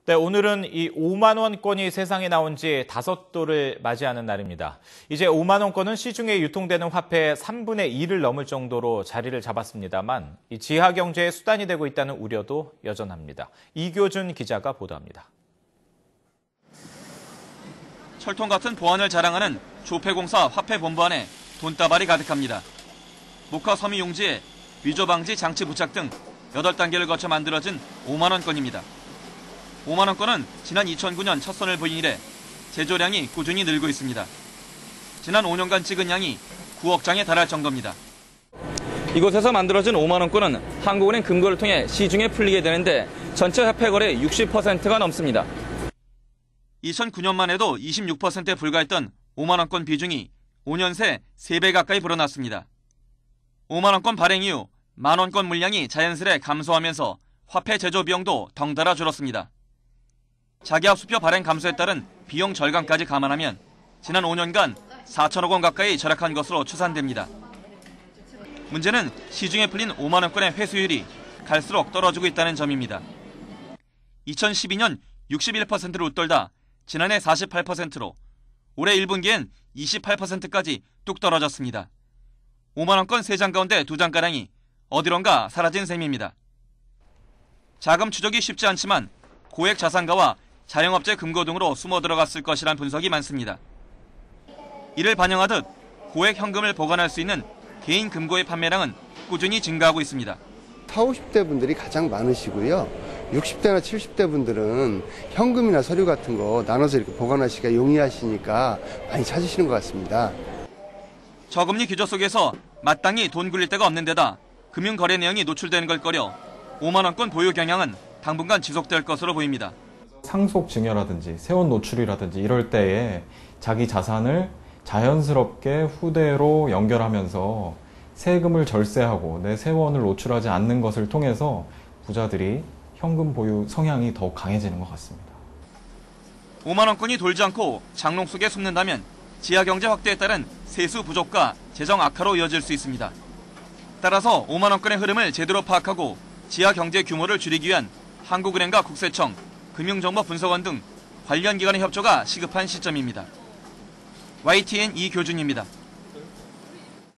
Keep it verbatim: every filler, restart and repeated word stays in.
네, 오늘은 이 오만 원권이 세상에 나온 지 다섯 도를 맞이하는 날입니다. 이제 오만 원권은 시중에 유통되는 화폐의 삼분의 이를 넘을 정도로 자리를 잡았습니다만 이 지하 경제의 수단이 되고 있다는 우려도 여전합니다. 이교준 기자가 보도합니다. 철통 같은 보안을 자랑하는 조폐공사 화폐본부 안에 돈다발이 가득합니다. 목화 섬유 용지에 위조 방지 장치 부착 등 여덟 단계를 거쳐 만들어진 오만 원권입니다. 오만 원권은 지난 이천구 년 첫 선을 보인 이래 제조량이 꾸준히 늘고 있습니다. 지난 오 년간 찍은 양이 구억 장에 달할 정도입니다. 이곳에서 만들어진 오만 원권은 한국은행 금고를 통해 시중에 풀리게 되는데 전체 화폐 거래의 육십 퍼센트가 넘습니다. 이천구 년만 해도 이십육 퍼센트에 불과했던 오만 원권 비중이 오 년 새 세 배 가까이 불어났습니다. 오만 원권 발행 이후 만 원권 물량이 자연스레 감소하면서 화폐 제조 비용도 덩달아 줄었습니다. 자기압 수표 발행 감소에 따른 비용 절감까지 감안하면 지난 오 년간 사천억 원 가까이 절약한 것으로 추산됩니다. 문제는 시중에 풀린 오만 원권의 회수율이 갈수록 떨어지고 있다는 점입니다. 이천십이 년 육십일 퍼센트를 웃돌다 지난해 사십팔 퍼센트로 올해 일 분기엔 이십팔 퍼센트까지 뚝 떨어졌습니다. 오만 원권 세 장 가운데 두 장가량이 어디론가 사라진 셈입니다. 자금 추적이 쉽지 않지만 고액 자산가와 자영업체 금고 등으로 숨어 들어갔을 것이란 분석이 많습니다. 이를 반영하듯 고액 현금을 보관할 수 있는 개인 금고의 판매량은 꾸준히 증가하고 있습니다. 사오십 대 분들이 가장 많으시고요. 육십 대나 칠십 대 분들은 현금이나 서류 같은 거 나눠서 이렇게 보관하시기가 용이하시니까 많이 찾으시는 것 같습니다. 저금리 규제 속에서 마땅히 돈 굴릴 데가 없는 데다 금융거래 내용이 노출되는 걸 꺼려 오만 원권 보유 경향은 당분간 지속될 것으로 보입니다. 상속 증여라든지 세원 노출이라든지 이럴 때에 자기 자산을 자연스럽게 후대로 연결하면서 세금을 절세하고 내 세원을 노출하지 않는 것을 통해서 부자들이 현금 보유 성향이 더욱 강해지는 것 같습니다. 오만 원권이 돌지 않고 장롱 속에 숨는다면 지하경제 확대에 따른 세수 부족과 재정 악화로 이어질 수 있습니다. 따라서 오만 원권의 흐름을 제대로 파악하고 지하경제 규모를 줄이기 위한 한국은행과 국세청, 금융정보분석원 등 관련 기관의 협조가 시급한 시점입니다. 와이티엔 이교준입니다.